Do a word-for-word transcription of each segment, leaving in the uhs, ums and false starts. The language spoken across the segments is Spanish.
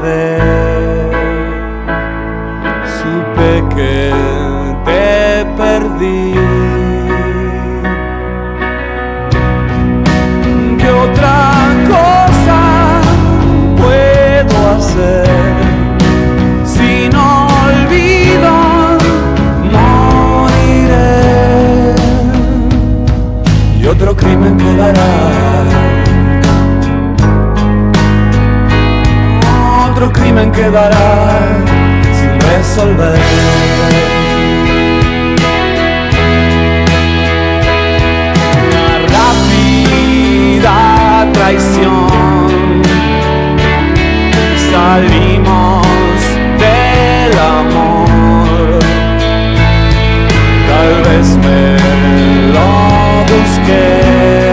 perder. Supe que te perdí. ¿Qué otra cosa puedo hacer? Si no olvido, moriré y otro crimen quedará. Otro crimen quedará sin resolver. Traición, salimos del amor, tal vez me lo busqué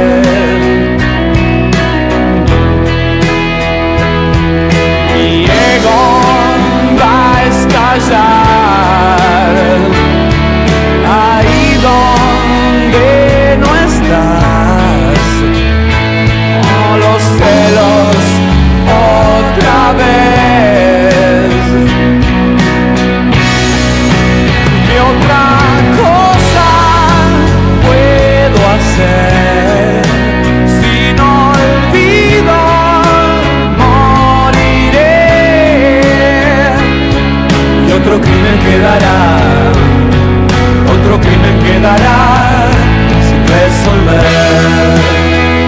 y ego va a estallar ahí donde no estás. Los celos otra vez. ¿Qué otra cosa puedo hacer? Si no olvido, moriré y otro crimen quedará. Otro crimen quedará sin resolver.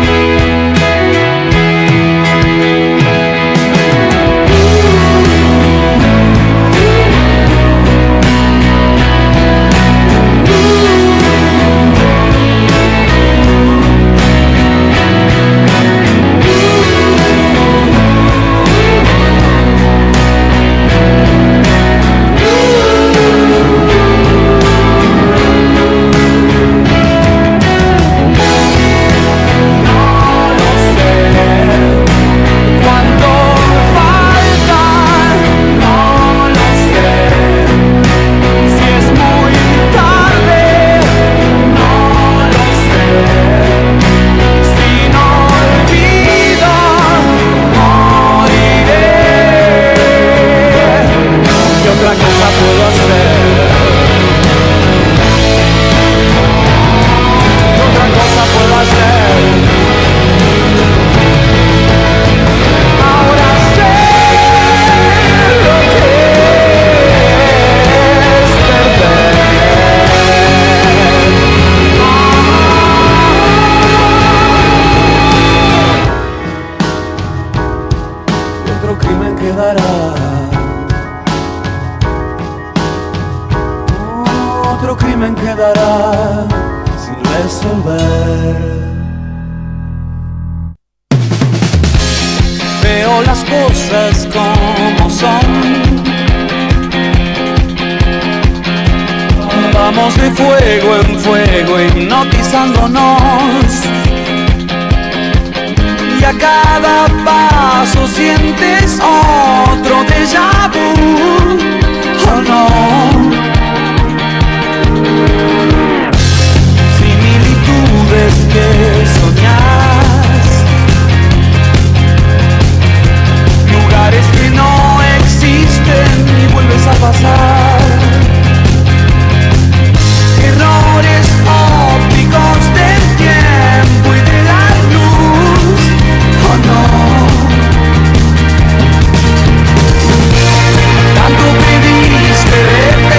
Otro crimen quedará sin resolver. Veo las cosas como son. Vamos de fuego en fuego hipnotizándonos. Y a cada paso sientes otro déjà vu. Oh no. Similitudes que soñas, lugares que no existen y vuelves a pasar, errores ópticos del tiempo y de la luz. Oh no. Tanto pediste de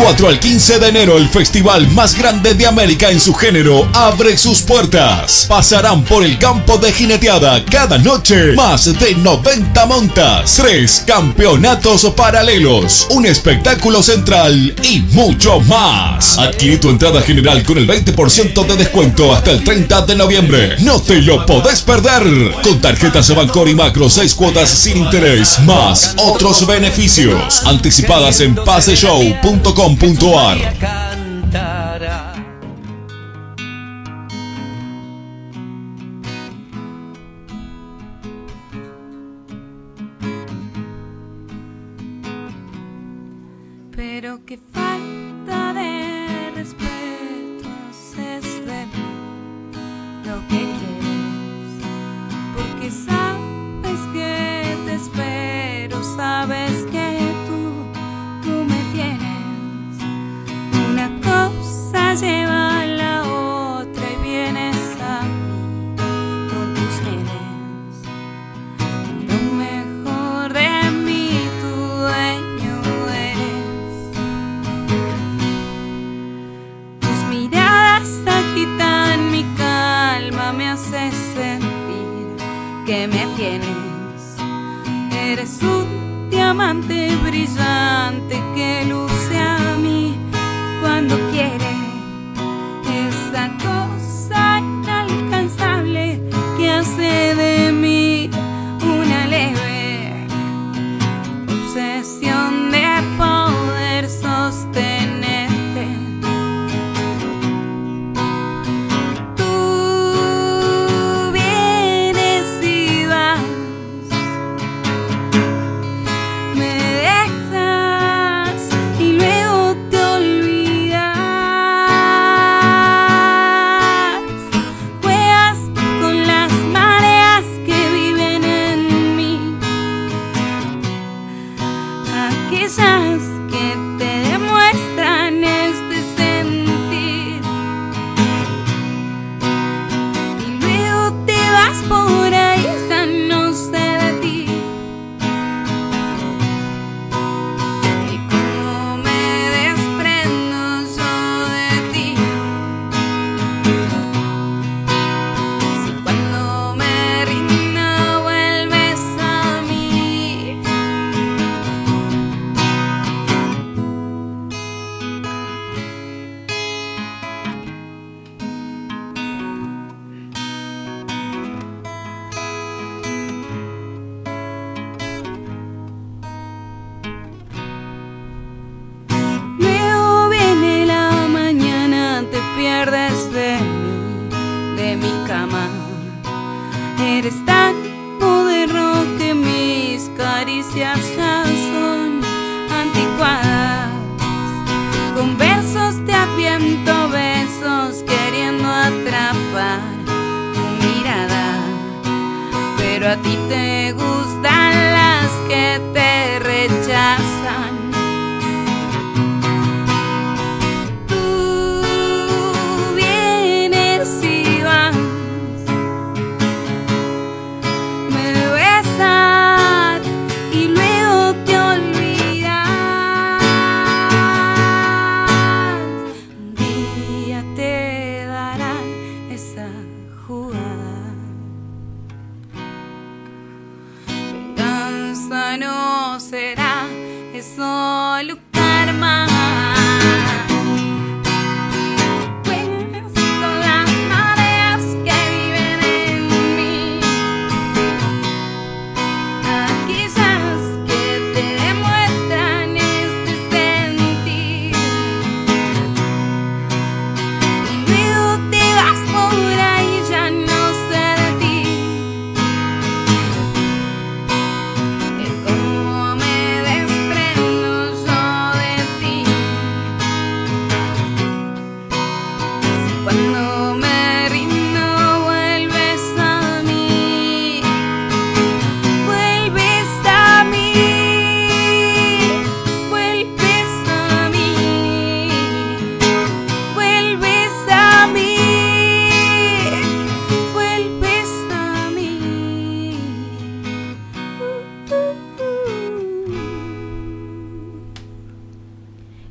cuatro al quince de enero, el festival más grande de América en su género abre sus puertas. Pasarán por el campo de jineteada cada noche más de noventa montas, tres campeonatos paralelos, un espectáculo central y mucho más. Adquirí tu entrada general con el veinte por ciento de descuento hasta el treinta de noviembre. No te lo podés perder. Con tarjetas Bancor y Macro, seis cuotas sin interés, más otros beneficios. Anticipadas en paseshow punto com punto ar. Pero qué falta de respeto haces de mí lo que quieres, porque sabes que te espero, sabes que tú, tú me tienes. Una cosa lleva a la otra y vienes a mí con tus bienes. Lo mejor de mí, tu dueño eres. Tus miradas agitan mi calma, me haces sentir que me tienes. Eres un diamante brillante que luce a mí cuando quiere. Esa cosa inalcanzable que hace de mí una leve obsesión de poder sostenerte. Tú vienes y vas, me dejas y luego te olvidas. Juegas con las mareas que viven en mí, aquellas que te demuestran este sentir, y luego te vas por ahí, ya no sé de ti. Y cómo me desprendo yo de ti, si cuando me rindo vuelves a mí. Luego viene la mañana, te pierdes de mí, de mi cama. Eres tan moderno que mis caricias ya son anticuadas. Con besos te aviento besos, queriendo atrapar tu mirada, pero a ti te gustan las que te rechazan. Tú vienes y vas, me besas y luego te olvidas. Un día te darán esa jugada. Venganza no será, es solo karma. Juegas con las mareas que viven en mí, aquellas que te demuestran este sentir, y luego te vas por ahí, ya no sé de ti. Y cómo me desprendo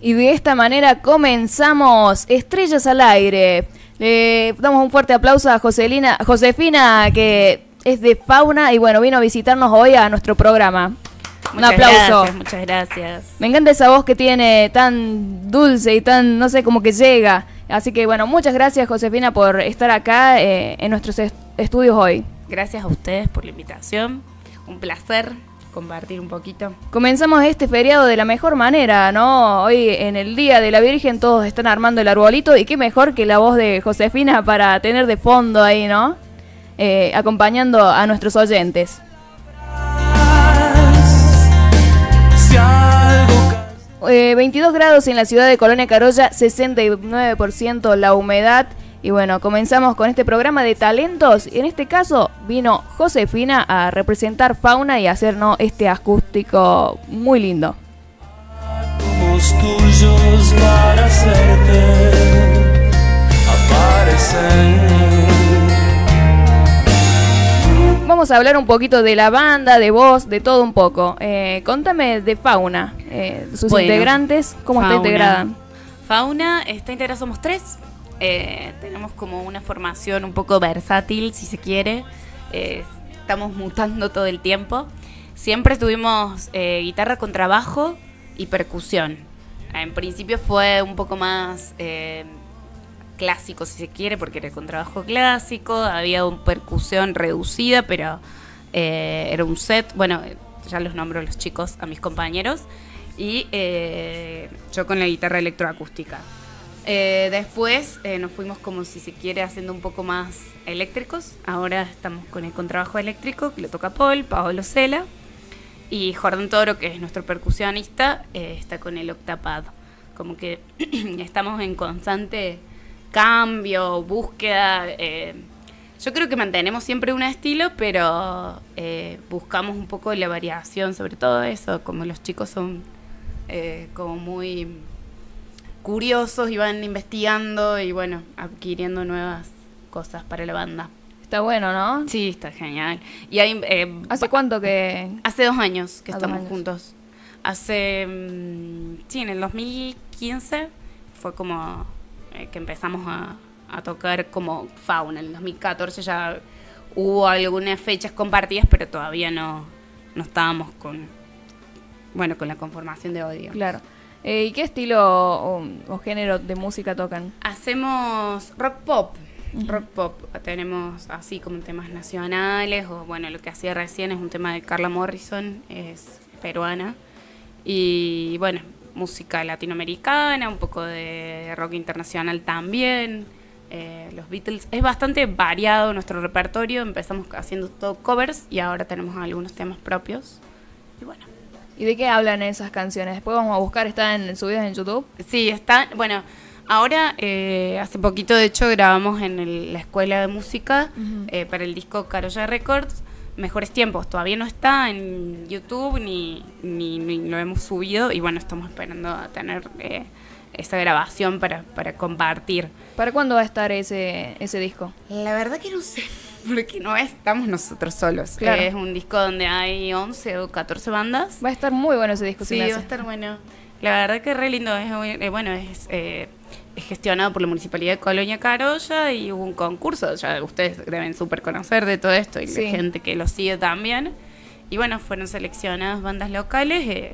Y de esta manera comenzamos Estrellas al Aire. Le damos un fuerte aplauso a Joselina, Josefina, que es de Fauna y bueno, vino a visitarnos hoy a nuestro programa. Un Muchas aplauso. Gracias, muchas gracias. Me encanta esa voz que tiene tan dulce y tan, no sé, como que llega. Así que bueno, muchas gracias Josefina por estar acá eh, en nuestros est- estudios hoy. Gracias a ustedes por la invitación. Un placer compartir un poquito. Comenzamos este feriado de la mejor manera, ¿no? Hoy en el Día de la Virgen todos están armando el arbolito y qué mejor que la voz de Josefina para tener de fondo ahí, ¿no? Eh, acompañando a nuestros oyentes. Eh, veintidós grados en la ciudad de Colonia Carolla, sesenta y nueve por ciento la humedad. Y bueno, comenzamos con este programa de talentos. Y en este caso vino Josefina a representar Fauna y a hacernos este acústico muy lindo. Somos tuyos para hacerte aparecer. Vamos a hablar un poquito de la banda, de vos, de todo un poco. Eh, contame de Fauna, eh, sus Bueno, integrantes, ¿cómo Fauna. está integrada? Fauna está integrada, somos tres. Eh, tenemos como una formación un poco versátil, si se quiere. Eh, estamos mutando todo el tiempo. Siempre tuvimos eh, guitarra con trabajo y percusión. En principio fue un poco más eh, clásico, si se quiere, porque era con trabajo clásico. Había una percusión reducida, pero eh, era un set. Bueno, ya los nombro a los chicos, a mis compañeros. Y eh, yo con la guitarra electroacústica. Eh, después eh, nos fuimos como si se quiere haciendo un poco más eléctricos. Ahora estamos con el contrabajo eléctrico que lo toca Paul, Paolo Cela. Y Jordán Toro, que es nuestro percusionista, eh, está con el octapad. Como que estamos en constante cambio, búsqueda. Eh, yo creo que mantenemos siempre un estilo, pero eh, buscamos un poco la variación, sobre todo eso, como los chicos son eh, como muy curiosos y van investigando y bueno, adquiriendo nuevas cosas para la banda. Está bueno, ¿no? Sí, está genial. Y hay, eh, ¿Hace cuánto que...? hace dos años que Ah, estamos dos años. juntos. Hace, mm, sí, en el dos mil quince fue como eh, que empezamos a, a tocar como Fauna. En el dos mil catorce ya hubo algunas fechas compartidas, pero todavía no, no estábamos con, bueno, con la conformación de Odio. Claro. Eh, ¿Y qué estilo o, o género de música tocan? Hacemos rock pop. Rock pop. Tenemos así como temas nacionales, o bueno, lo que hacía recién es un tema de Carla Morrison, es peruana. Y bueno, música latinoamericana, un poco de rock internacional también. Eh, los Beatles. Es bastante variado nuestro repertorio. Empezamos haciendo todo covers y ahora tenemos algunos temas propios. Y bueno. ¿Y de qué hablan esas canciones? Después vamos a buscar, están subidas en YouTube. Sí, está, bueno, ahora eh, hace poquito de hecho grabamos en el- la escuela de música Ujú. eh, para el disco Carolla Records, Mejores Tiempos. Todavía no está en YouTube ni, ni, ni lo hemos subido y bueno, estamos esperando a tener eh, esa grabación para, para compartir. ¿Para cuándo va a estar ese, ese disco? La verdad que no sé, porque no estamos nosotros solos. Claro. Es un disco donde hay once o catorce bandas. Va a estar muy bueno ese disco. se Sí, me va a hace. estar bueno. La verdad que es re lindo. Es, muy- eh, bueno, es, eh, es gestionado por la Municipalidad de Colonia Carolla y hubo un concurso. Ya ustedes deben súper conocer de todo esto y Sí. la gente que lo sigue también. Y bueno, fueron seleccionadas bandas locales eh,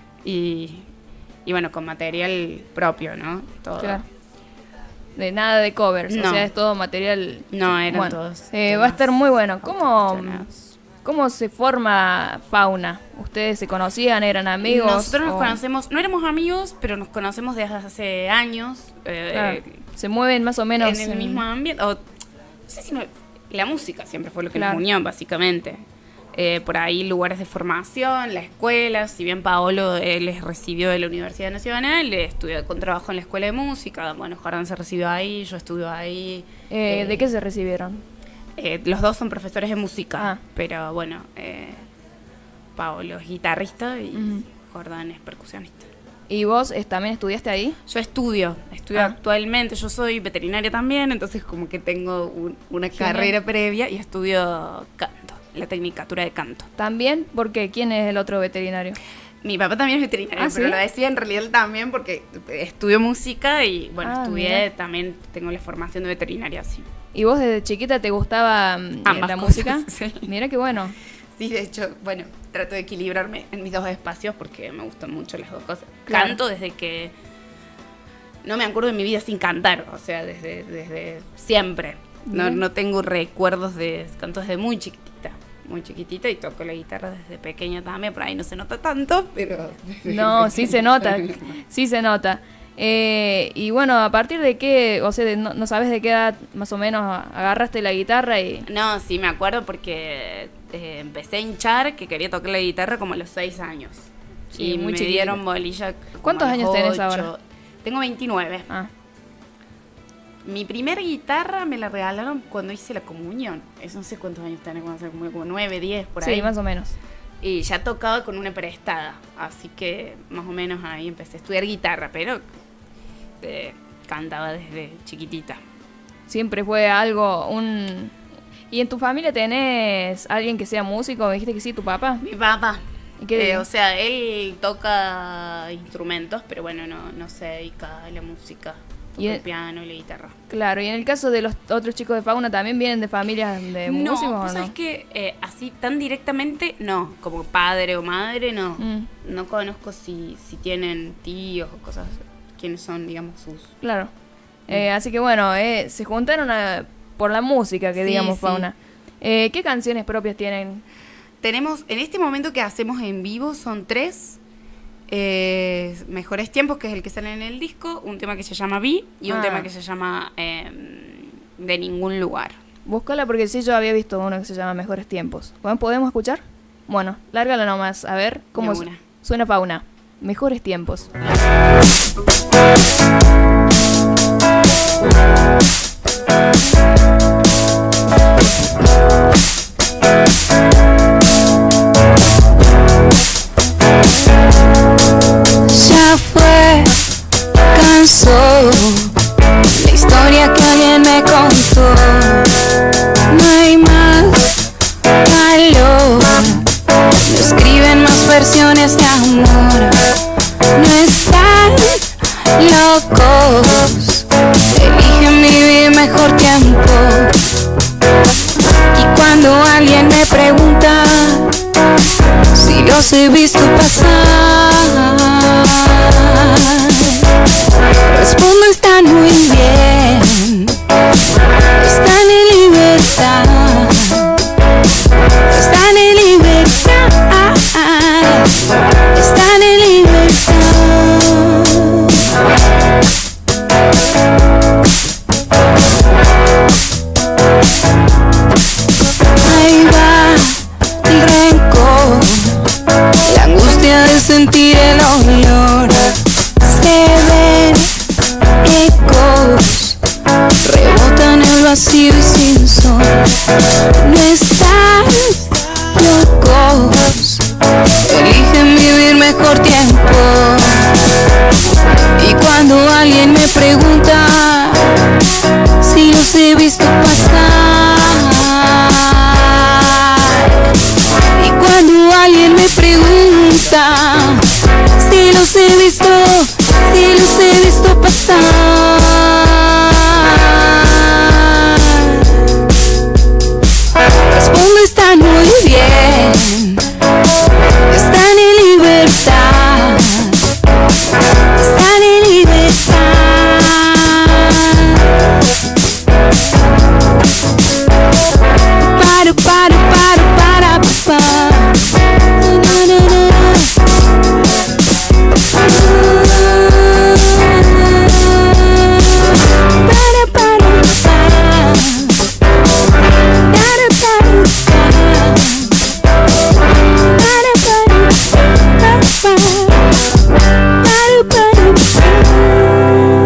y, y bueno, con material propio, ¿no? Todo. Claro. De nada de covers, o No. sea, es todo material. No, eran Bueno, todos eh, va a estar temas muy bueno. ¿Cómo, autogestionados. ¿Cómo se forma Fauna? ¿Ustedes se conocían, eran amigos? Nosotros nos o- conocemos, no éramos amigos, pero nos conocemos desde hace años. eh, Claro, se mueven más o menos en el mismo ambiente. O, no sé si no, la música siempre fue lo que Claro. nos unió, básicamente. Eh, por ahí lugares de formación, la escuela. Si bien Paolo él les recibió de la Universidad Nacional, eh, estudió con trabajo en la escuela de música. Bueno, Jordán se recibió ahí, yo estudio ahí. Eh, Eh, ¿De qué se recibieron? eh, los dos son profesores de música, Ah. pero bueno, eh, Paolo es guitarrista y Ujú. Jordán es percusionista. ¿Y vos eh, también estudiaste ahí? Yo estudio, estudio Ah. actualmente, yo soy veterinaria también, entonces como que tengo un- una Genial. carrera previa y estudio canto, la tecnicatura de canto. ¿También? ¿Por qué? ¿Quién es el otro veterinario? Mi papá también es veterinario, ¿Ah, pero sí? lo decía en realidad él también porque estudió música y bueno, Ah, estudié, mira. también tengo la formación de veterinaria, sí. ¿Y vos desde chiquita te gustaba mm, Ambas la cosas, música? sí. Mira qué bueno. Sí, de hecho, bueno, trato de equilibrarme en mis dos espacios porque me gustan mucho las dos cosas. Claro. Canto desde que no me acuerdo de mi vida sin cantar, o sea, desde, desde siempre. No, Mira. no tengo recuerdos de canto desde muy chiquitita, muy chiquitita y toco la guitarra desde pequeña también, por ahí no se nota tanto, pero... No, sí se nota, sí se nota. Eh, y bueno, ¿a partir de qué, o sea, de- no, no sabes de qué edad más o menos agarraste la guitarra y... No, sí, me acuerdo porque eh, empecé a hinchar que quería tocar la guitarra como a los seis años. Sí, y muy me chiquita. dieron bolilla. como ¿Cuántos a los años tenés ocho. ahora? Tengo veintinueve. Ah, Mi primer guitarra me la regalaron cuando hice la comunión. Eso no sé cuántos años tenés cuando hice la comunión, como nueve, diez, por ahí. sí, más o menos. Y ya tocaba con una prestada. Así que más o menos ahí empecé a estudiar guitarra, pero eh, cantaba desde chiquitita. Siempre fue algo, un... ¿Y en tu familia tenés alguien que sea músico? Me dijiste que sí, tu papá. Mi papá. ¿Y qué? Eh, o sea, él toca instrumentos, pero bueno, no, no se dedica a la música. Toca Y el el- piano y la guitarra. Claro, y en el caso de los otros chicos de Fauna, ¿también vienen de familias de no, músicos ¿vos o no? sabés que eh, así tan directamente no, como padre o madre no. Mm, No conozco si, si tienen tíos o cosas, quiénes son, digamos, sus... claro. Eh, así que bueno, eh, se juntaron a- por la música, que Sí, digamos, sí. Fauna. Eh, ¿Qué canciones propias tienen? Tenemos, en este momento que hacemos en vivo son tres. Eh, Mejores Tiempos, que es el que sale en el disco, un tema que se llama Vi y un Ah. tema que se llama eh, De Ningún Lugar. Búscala porque sí, yo había visto uno que se llama Mejores Tiempos. Bueno, ¿podemos escuchar? Bueno, lárgala nomás, a ver cómo De su- una. suena Fauna. Mejores Tiempos. Ya fue, cansó la historia que alguien me contó. No hay más calor, no escriben más versiones de amor. No están locos, eligen vivir mejor tiempo. Y cuando alguien me pregunta si los he visto pasar, respondo: están muy bien, están en libertad, están en libertad, están en libertad. Ahí va el rencor, la angustia de sentir el olor. Se ven ecos, rebotan el vacío y sin sol. No están locos, eligen vivir mejor tiempo. Y cuando alguien me pregunta si los he visto pasar, y cuando alguien me pregunta si los he visto, si los he visto pasar, respondo: están muy bien, están en libertad, están en libertad. Para, para, para, para, para. Na, na, na, na. Para, para, para. Para, para, para. Para, para, para, para. Para, para,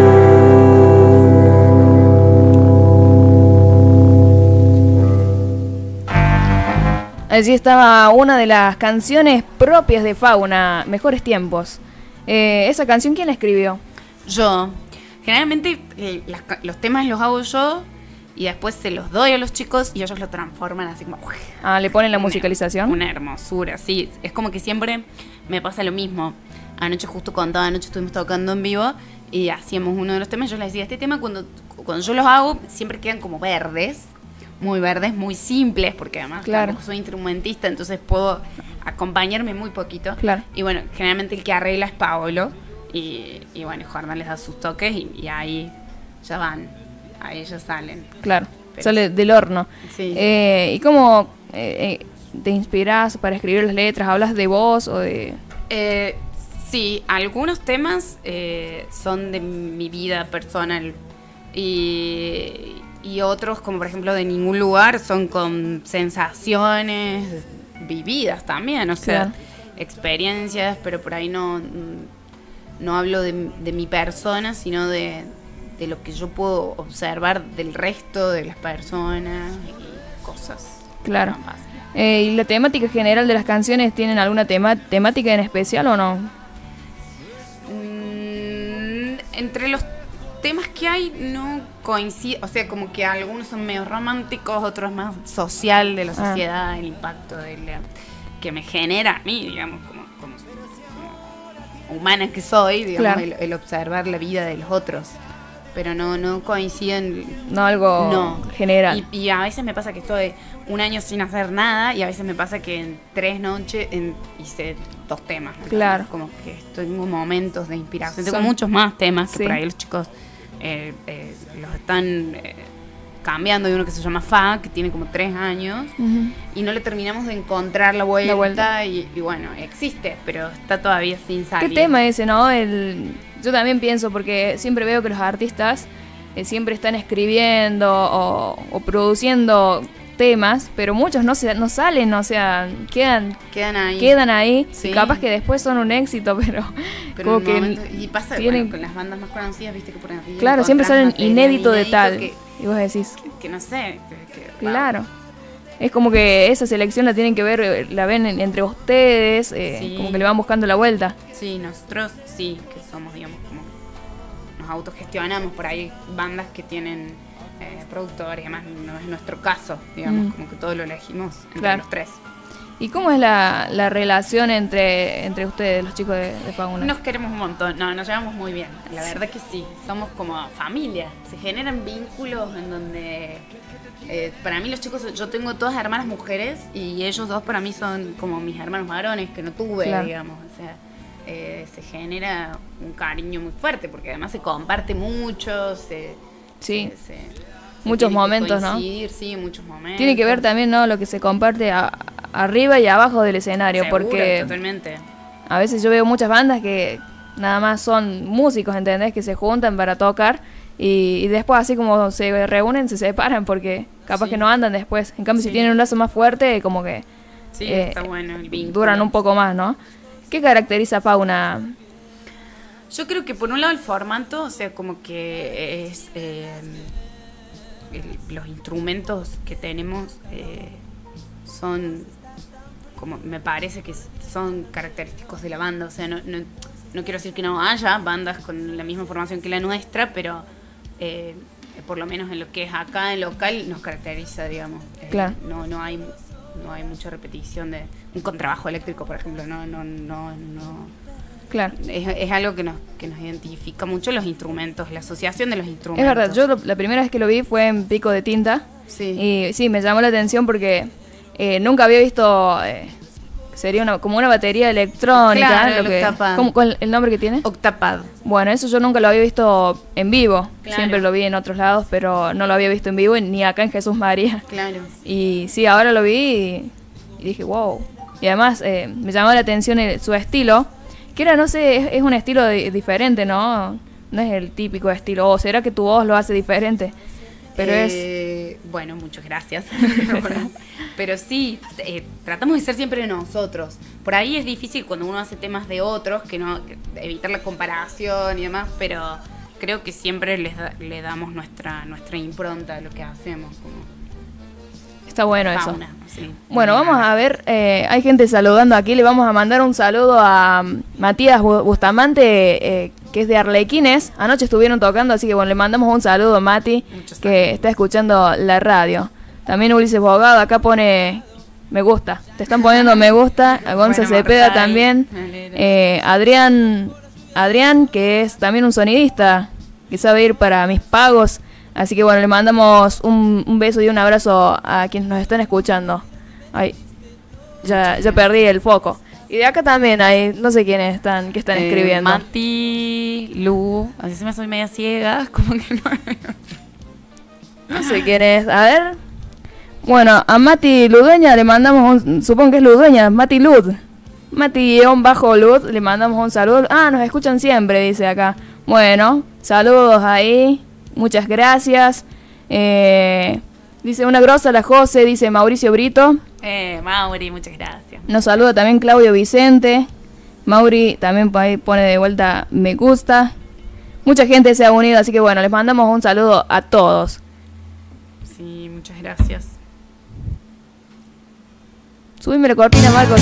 Allí estaba una de las canciones propias de Fauna, Mejores Tiempos. Eh, ¿Esa canción quién la escribió? Yo, generalmente eh, las ca- los temas los hago yo y después se los doy a los chicos y ellos lo transforman así como... Ah, le ponen la una, musicalización. Una hermosura, sí. Es como que siempre me pasa lo mismo. Anoche justo contaba, anoche estuvimos tocando en vivo y hacíamos uno de los temas. Yo les decía, este tema cuando, cuando yo los hago siempre quedan como verdes, muy verdes, muy simples, porque además claro. tampoco soy instrumentista, entonces puedo acompañarme muy poquito. Claro. Y bueno, generalmente el que arregla es Paolo. Y, y bueno, Jordan les da sus toques y, y ahí ya van, ahí ya salen. Claro, Pero sale del horno. Sí. Eh, ¿Y cómo eh, eh, te inspiras para escribir las letras? ¿Hablas de vos o de...? Eh, sí, algunos temas eh, son de mi vida personal y, y otros, como por ejemplo de ningún lugar, son con sensaciones vividas también, o sea, Claro. experiencias, pero por ahí no, no hablo de, de mi persona, sino de, de lo que yo puedo observar del resto de las personas y cosas. Claro. que me pasan. Eh, ¿Y la temática general de las canciones tienen alguna tema temática en especial o no? Mm, entre los temas que hay no coincide, o sea, como que algunos son medio románticos, otros más social, de la Ah. sociedad, el impacto de la- que me genera a mí, digamos, como, como, como humana que soy, digamos, Claro. el, el observar la vida de los otros. Pero no, no coinciden. No algo No. general. Y, y a veces me pasa que estoy un año sin hacer nada y a veces me pasa que en tres noches en- hice dos temas. ¿no? Claro. Como que tengo momentos de inspiración. Tengo Son- muchos más temas que Sí. por ahí los chicos eh, eh, los están eh, cambiando. Hay uno que se llama Fa, que tiene como tres años Ujú. y no le terminamos de encontrar la vuelta. La vuelta. Y, y bueno, existe, pero está todavía sin ¿Qué salir. tema ese, no? El, yo también pienso, porque siempre veo que los artistas eh, siempre están escribiendo o, o produciendo temas, pero muchos no se, no salen, o sea, quedan Quedan ahí. quedan ahí, Sí. y capaz que después son un éxito, pero, Pero como en que el momento- y pasa tienen- bueno, con las bandas más conocidas, viste que por arriba claro, siempre salen encontrás material inédito de tal, Que, y vos decís, que no sé, que, que- claro. Es como que esa selección la tienen que ver, eh, la ven en- entre ustedes, eh, Sí. como que le van buscando la vuelta. Sí, nosotros sí, que somos, digamos, como nos autogestionamos. Por ahí bandas que tienen eh, productores, y además no es nuestro caso, digamos, Mm. como que todo lo elegimos entre Claro. los tres. ¿Y cómo es la, la relación entre, entre ustedes, los chicos de, de Fauna? Nos queremos un montón, no, nos llevamos muy bien, la verdad que sí, somos como familia, se generan vínculos en donde, eh, para mí los chicos, yo tengo todas hermanas mujeres y ellos dos para mí son como mis hermanos varones que no tuve, Claro. digamos, o sea, eh, se genera un cariño muy fuerte porque además se comparte mucho, se... Sí. se- se- se Muchos tiene que momentos, ¿no? coincidir, sí, muchos momentos. Tiene que ver también, ¿no?, lo que se comparte a- arriba y abajo del escenario, Seguro, porque totalmente. a veces yo veo muchas bandas que nada más son músicos, ¿entendés?, que se juntan para tocar y, y después así como se reúnen, se separan porque capaz Sí. que no andan después. En cambio, Sí. si tienen un lazo más fuerte, como que Sí, eh, está bueno el vínculo. duran un poco más, ¿no? ¿Qué caracteriza a Fauna? Yo creo que por un lado el formato, o sea, como que es eh, el- los instrumentos que tenemos eh, son, como me parece que son característicos de la banda, o sea, no, no, no quiero decir que no haya bandas con la misma formación que la nuestra, pero eh, por lo menos en lo que es acá en local nos caracteriza, digamos. Eh, Claro. No, no hay, no hay mucha repetición de un contrabajo eléctrico, por ejemplo, no, no, no, no. Claro. Es, es algo que nos, que nos identifica mucho los instrumentos, la asociación de los Es instrumentos. verdad, yo lo- la primera vez que lo vi fue en Pico de Tinta. Sí. Y sí, me llamó la atención porque eh, nunca había visto, eh, sería una, como una batería electrónica. Claro, lo el que, Octapad. ¿cómo- ¿Cuál el nombre que tiene? Octapad. Bueno, eso yo nunca lo había visto en vivo. Claro. Siempre lo vi en otros lados, pero no lo había visto en vivo y ni acá en Jesús María. Claro. Y sí, ahora lo vi y, y dije, wow. Y además eh, me llamó la atención el- su estilo, que era, no sé, es, es un estilo di- diferente, ¿no? No es el típico estilo. O será que tu voz lo hace diferente. Pero es... Eh, Bueno, muchas gracias. Pero sí, eh, tratamos de ser siempre nosotros. Por ahí es difícil cuando uno hace temas de otros, que no que evitar la comparación y demás, pero creo que siempre les da- le damos nuestra nuestra impronta a lo que hacemos. Como Está bueno eso. fauna, sí. Bueno, vamos a ver, eh, hay gente saludando aquí, le vamos a mandar un saludo a mm, Matías Bu- Bustamante, eh, que es de Arlequines. Anoche estuvieron tocando, así que bueno, le mandamos un saludo a Mati, Muchos que saludos. está escuchando la radio. También Ulises Bogado acá pone me gusta. Te están poniendo me gusta. A Gonza Bueno, Cepeda Marta, también. me alegra. Eh, Adrián, Adrián, que es también un sonidista, que sabe ir para mis pagos. Así que bueno, le mandamos un, un beso y un abrazo a quienes nos están escuchando. Ay, ya, ya perdí el foco. Y de acá también hay, no sé quiénes están, que están Eh, escribiendo. Mati, Lu, así se me soy media ciega, como que no. No sé quién es. A ver. Bueno, a Mati Ludueña le mandamos un... Supongo que es Ludueña, Mati Lud. Mati guión bajo Lud, le mandamos un saludo. Ah, nos escuchan siempre, dice acá. Bueno, saludos ahí. Muchas gracias. Eh, dice una grosa la José, dice Mauricio Brito. Eh, Mauri, muchas gracias. Nos saluda también Claudio Vicente. Mauri también ahí pone de vuelta me gusta. Mucha gente se ha unido, así que bueno, les mandamos un saludo a todos. Sí, muchas gracias. Subime la cortina, Marcos.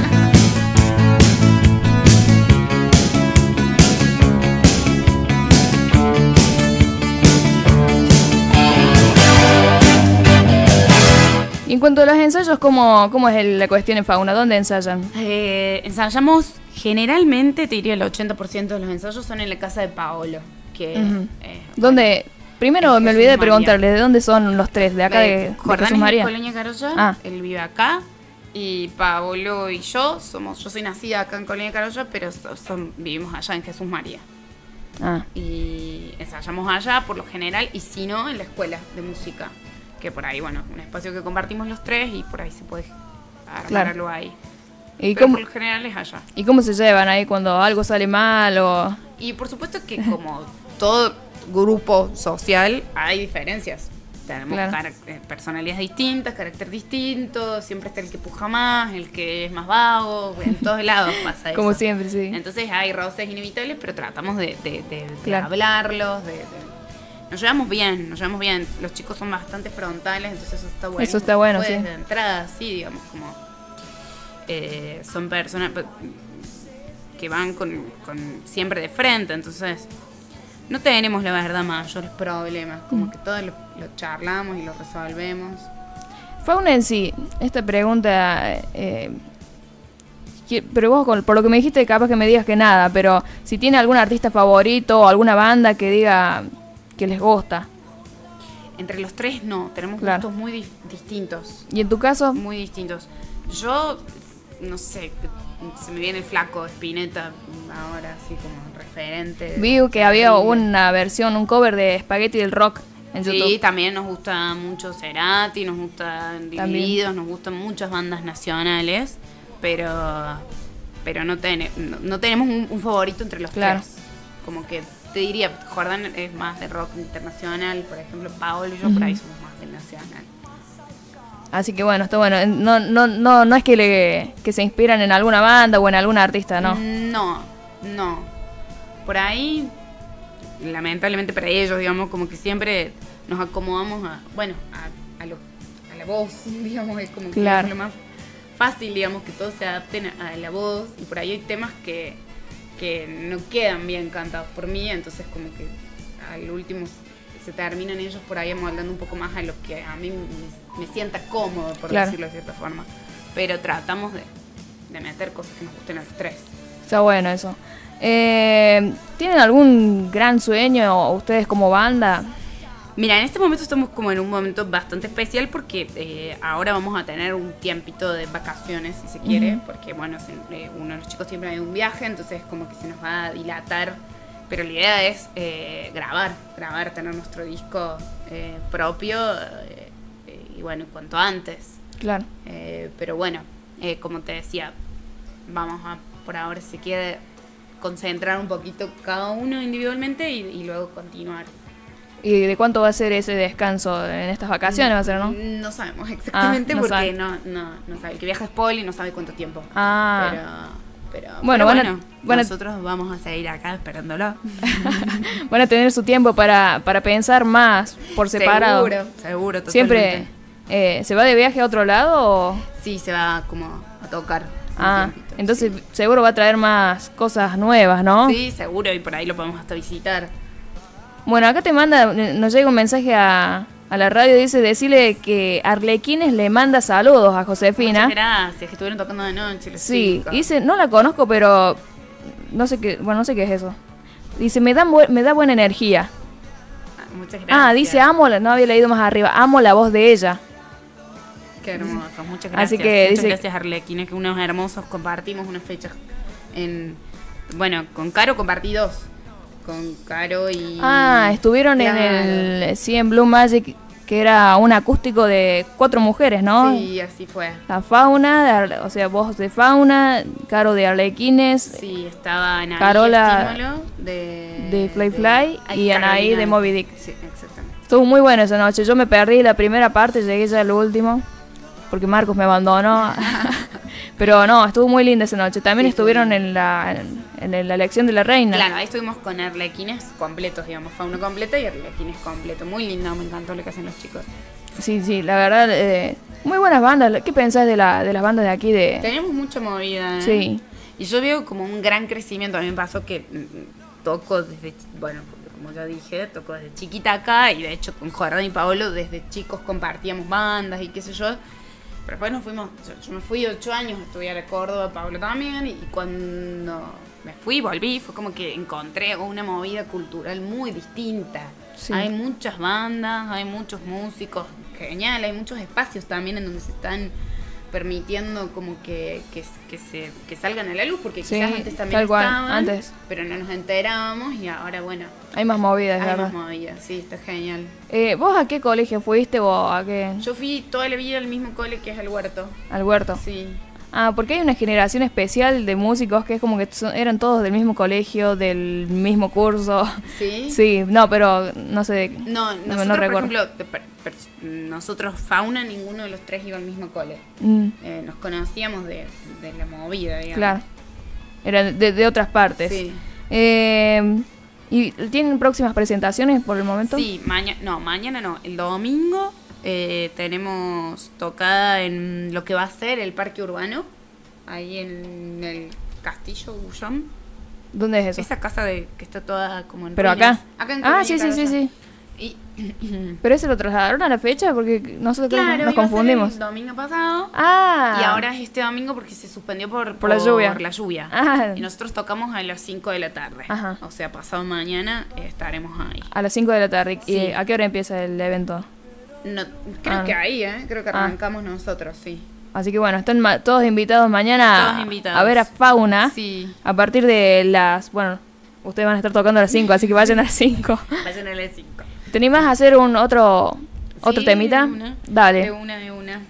Y en cuanto a los ensayos, ¿cómo, cómo es el- la cuestión en Fauna? ¿Dónde ensayan? Eh, ensayamos generalmente, te diría el ochenta por ciento de los ensayos son en la casa de Paolo. Que, Ujú. eh, ¿Dónde? Primero en me Jesús olvidé de María. preguntarle, ¿de dónde son los tres? ¿De acá de, de Jordán Jesús es María? de Colonia Carolla, Ah. él vive acá. Y Paolo y yo somos, yo soy nacida acá en Colonia Carolla, pero so- son- vivimos allá en Jesús María. Ah, Y ensayamos allá por lo general, y si no, en la escuela de música. Que por ahí, bueno, un espacio que compartimos los tres y por ahí se puede armarlo Claro. ahí. ¿Y Pero cómo, por lo general es allá. ¿Y cómo se llevan ahí cuando algo sale mal o...? Y por supuesto que como todo grupo social hay diferencias. Tenemos Claro. carac- eh, personalidades distintas, carácter distinto, siempre está el que puja más, el que es más vago, en todos lados pasa eso. Como siempre, sí. Entonces hay roces inevitables, pero tratamos de, de- de- de Claro. hablarlos, de, de- nos llevamos bien, nos llevamos bien. Los chicos son bastante frontales, entonces eso está bueno. Eso está bueno, Fue sí. Desde entrada, sí, digamos, como eh, son personas pe- que van con, con siempre de frente, entonces no tenemos la verdad mayores problemas, como Mm. que todo lo, lo charlamos y lo resolvemos. Fauna en sí, esta pregunta... Eh, qui- pero vos, con- por lo que me dijiste, capaz que me digas que nada, pero si tiene algún artista favorito o alguna banda que diga que les gusta. Entre los tres no, tenemos Claro. gustos muy dif- distintos. ¿Y en tu caso? Muy distintos. Yo, no sé, se me viene el flaco Spinetta ahora, así como referente. Vi que había Terrible. una versión, un cover de Spaghetti del Rock en Sí, YouTube. también nos gusta mucho Cerati, nos gustan Divididos, nos gustan muchas bandas nacionales, pero pero no, tene- no, no tenemos un, un favorito entre los Claro. tres. Como que te diría, Jordán es más de rock internacional, por ejemplo, Paolo y yo por ahí somos más del nacional. Así que bueno, está bueno. No, no, no, no es que, le, que se inspiran en alguna banda o en algún artista, ¿no? No, no. Por ahí, lamentablemente para ellos, digamos, como que siempre nos acomodamos a, bueno, a, a, lo- a la voz, digamos, es como que Claro. es lo más fácil, digamos, que todos se adapten a, a la voz. Y por ahí hay temas que, que no quedan bien cantados por mí, entonces como que al último se terminan ellos por ahí amoldando un poco más a lo que a mí me, me sienta cómodo, por Claro. decirlo de cierta forma. Pero tratamos de, de meter cosas que nos gusten a los tres. Está bueno eso. Eh, ¿Tienen algún gran sueño ustedes como banda? Mira, en este momento estamos como en un momento bastante especial porque eh, ahora vamos a tener un tiempito de vacaciones, si se quiere, Ujú. porque bueno, se- eh, uno de los chicos siempre hay un viaje, entonces como que se nos va a dilatar, pero la idea es eh, grabar, grabar, tener nuestro disco eh, propio eh, eh, y bueno, cuanto antes. Claro. Eh, pero bueno, eh, como te decía, vamos a por ahora si se quiere concentrar un poquito cada uno individualmente y, y luego continuar. ¿Y de cuánto va a ser ese descanso en estas vacaciones? ¿Va a ser, no? No sabemos exactamente Ah, no porque sabe. no, no, no sabe. El que viaja es Paul y no sabe cuánto tiempo. Ah. Pero, pero Bueno, bueno, van a- bueno, van a- nosotros vamos a seguir acá esperándolo. Van a tener su tiempo para, para pensar más por separado. Seguro, seguro, totalmente. ¿Siempre eh, se va de viaje a otro lado o...? Sí, se va como a tocar. Ah, tiempito, entonces sí. seguro va a traer más cosas nuevas, ¿no? Sí, seguro, y por ahí lo podemos hasta visitar. Bueno, acá te manda, nos llega un mensaje a, a la radio, dice, decirle que Arlequines le manda saludos a Josefina. Muchas gracias, que estuvieron tocando de noche. Los Sí, chicos. dice, no la conozco, pero no sé qué, bueno, no sé qué es eso. Dice, me da, bu- me da buena energía. Ah, muchas gracias. Ah, dice, amo, la- no había leído más arriba, amo la voz de ella. Qué hermoso, muchas gracias. Así que muchas dice- gracias, Arlequines, que unos hermosos compartimos unas fechas en... Bueno, con Caro compartí dos. Con Caro y... Ah, estuvieron Claro. en el, sí, en Blue Magic, que era un acústico de cuatro mujeres, ¿no? Sí, así fue. La Fauna, de Arle- o sea, voz de Fauna, Caro de Arlequines, Sí, estaba Anaí Carola Estímulo de... de Fly Fly Ay, y Anaí Carolina. de Moby Dick. Sí, exactamente. Estuvo muy bueno esa noche. Yo me perdí la primera parte, llegué ya al último, porque Marcos me abandonó. Pero no, estuvo muy linda esa noche. También Sí, estuvieron fue en la, en, en la elección de la reina. Claro, ahí estuvimos con Arlequines completos, digamos, fauna completa y Arlequines completo. Muy lindo, me encantó lo que hacen los chicos. Sí, sí, la verdad, eh, muy buenas bandas. ¿Qué pensás de, la, de las bandas de aquí? De... Tenemos mucha movida, ¿eh? Sí. Y yo veo como un gran crecimiento. A mí me pasó que mm, toco desde, bueno, como ya dije, toco desde chiquita acá y de hecho con Jordán y Paolo desde chicos compartíamos bandas y qué sé yo. Pero después nos fuimos, yo, yo me fui ocho años a estudiar a Córdoba, Pablo también, y cuando me fui, volví, fue como que encontré una movida cultural muy distinta. Sí. Hay muchas bandas, hay muchos músicos, genial, hay muchos espacios también en donde se están permitiendo como que, que, que se que salgan a la luz, porque Sí, quizás antes también tal cual, estaban, antes. pero no nos enterábamos y ahora, bueno, Hay más movidas, hay ¿verdad? más movida, sí, está genial. Eh, ¿Vos a qué colegio fuiste o a qué? Yo fui toda la vida al mismo cole que es el Huerto. Al Huerto. Sí. Ah, porque hay una generación especial de músicos que es como que son- eran todos del mismo colegio, del mismo curso. ¿Sí? Sí, no, pero no sé. No, no, nosotros, no por recuerdo. ejemplo, de per- per- nosotros, Fauna, ninguno de los tres iba al mismo cole. Mm, Eh, nos conocíamos de, de la movida, digamos. claro. Eran de, de otras partes. Sí. Eh, ¿Y tienen próximas presentaciones por el momento? Sí, mañana, no, mañana no, el domingo eh, tenemos tocada en lo que va a ser el Parque Urbano, ahí en el Castillo Gullón. ¿Dónde es eso? Esa casa de que está toda como en Pero ruinas. acá. Acá en Ah, Colonia sí, sí, sí, Carolla. sí. Y, Pero ese lo trasladaron a la fecha porque nosotros creo que claro, nos iba a ser confundimos. el domingo pasado. Ah. Y ahora es este domingo porque se suspendió por, Por la lluvia. la lluvia. Ah. Y nosotros tocamos a las cinco de la tarde. Ajá. O sea, pasado mañana eh, estaremos ahí. A las cinco de la tarde. ¿Y Sí. a qué hora empieza el evento? No, creo Ah. que ahí, ¿eh? Creo que Ah. arrancamos nosotros, sí. Así que bueno, están ma- todos invitados mañana Todos invitados. a ver a Fauna. Sí. A partir de las... Bueno, ustedes van a estar tocando a las cinco, así que vayan a las cinco. Vayan a las cinco. ¿Te animás a hacer un otro, otro Sí, temita? de una. Dale. De una, de una.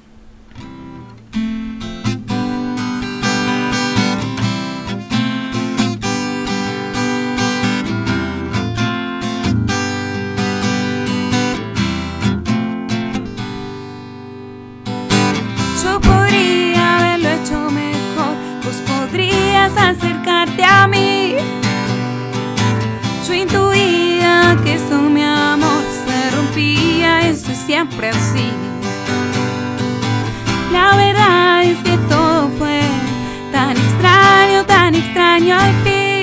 Yo podría haberlo hecho mejor, vos podrías acercarte a mí. Yo intuía que eso, mi amor, se rompía, eso es siempre así. La verdad es que todo fue tan extraño, tan extraño al fin.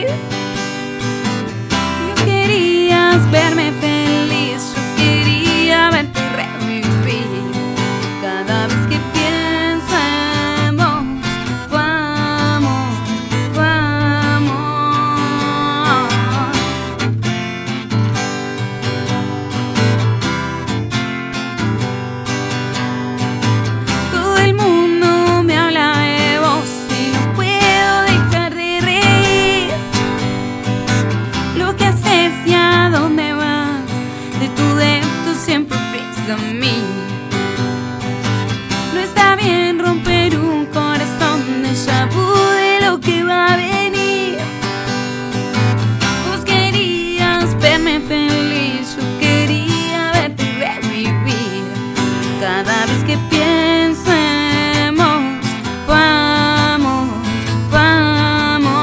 Yo querías verme feliz, yo quería verte revivir. Cada vez que pienso en vos, fue amor, fue amor. Todo el mundo me habla de vos y no puedo dejar de reír. Lo que haces y a dónde vas, de tu dentro siempre pienso en mí. No está bien romper un corazón, déjà vu de lo que va a venir. Vos querías verme feliz, yo quería verte revivir. Cada vez que pienso en vos, fue amor, fue amor.